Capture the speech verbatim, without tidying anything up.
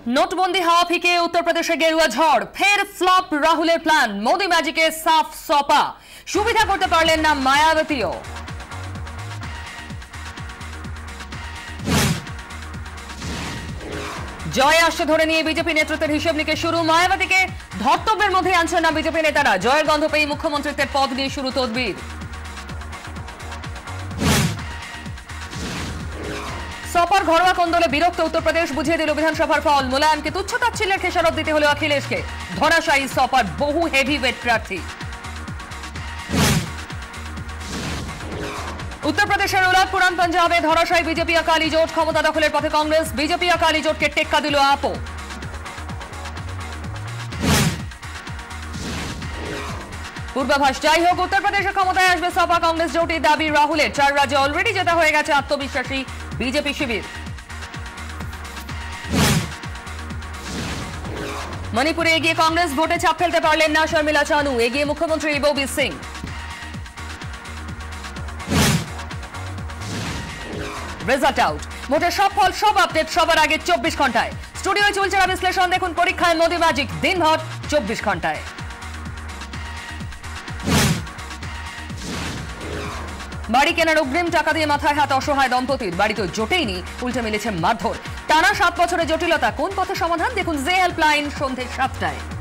নোটবন্দি হাওয়া ফিকে উত্তরপ্রদেশে গেরুয়া ঝড়, ফের ফ্লপ রাহুলের প্ল্যান। মোদি ম্যাজিকে সাফ সপা, সুবিধা করতে পারলেন না মায়াবতীও। জয় আসছে ধরে নিয়ে বিজেপি নেতৃত্বের হিসেব নিকে শুরু। মায়াবতীকে ধর্তব্যের মধ্যে আনছেন না বিজেপি নেতারা। জয়ের গন্ধ পেয়ে মুখ্যমন্ত্রীত্বের পদ নিয়ে শুরু তদবির। সপার ঘরোয়া কোন্দলে বিরক্ত উত্তরপ্রদেশ, বুঝিয়ে দিল বিধানসভার ফল। মুলায়মকে তুচ্ছ-তাচ্ছিল্যের খেসারত দিতে হলো অখিলেশকে। ধরাশায়ী সপার বহু হেভিওয়েট প্রার্থী। উত্তরপ্রদেশের উলাদ পুরান পাঞ্জাবে ধরাশায়ী বিজেপি আকালি জোট, ক্ষমতা দখলের পথে কংগ্রেস। বিজেপি আকালি জোটকে টেক্কা দিল আপো। পূর্বাভাস যাই হোক, উত্তরপ্রদেশে ক্ষমতায় আসবে সপা কংগ্রেস জোটই দাবি রাহুলের। চার রাজ্যে অলরেডি জেতা হয়ে গেছে আত্মবিশ্বাসী বিজেপি শিবির। মণিপুরে এগিয়ে কংগ্রেস, ভোটে ছাপ ফেলতে পারলেন না শর্মিলা চানু। এগিয়ে মুখ্যমন্ত্রী ববি সিং। রেজাল্ট আউট, ভোটের সব ফল, সব আপডেট সবার আগে চব্বিশ ঘন্টায়। স্টুডিওয় চলছে বিশ্লেষণ, দেখুন পরীক্ষায় মোদি ম্যাজিক, দিনভর চব্বিশ ঘন্টায়। বাড়ি কেনার অগ্রিম টাকা দিয়ে মাথায় হাত অসহায় দম্পতির। বাড়ি তো জোটেইনি, উল্টে মিলেছে মারধর। টানা সাত বছরের জটিলতা, কোন পথে সমাধান? দেখুন জে হেল্পলাইন সন্ধ্যে সাতটায়।